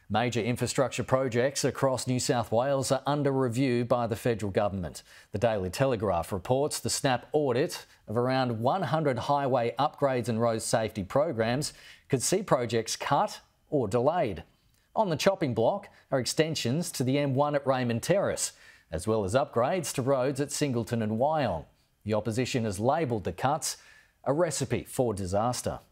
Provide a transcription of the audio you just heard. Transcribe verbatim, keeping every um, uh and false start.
Major infrastructure projects across New South Wales are under review by the federal government. The Daily Telegraph reports the snap audit of around one hundred highway upgrades and road safety programs could see projects cut or delayed. On the chopping block are extensions to the M one at Raymond Terrace, as well as upgrades to roads at Singleton and Wyong. The opposition has labelled the cuts a recipe for disaster.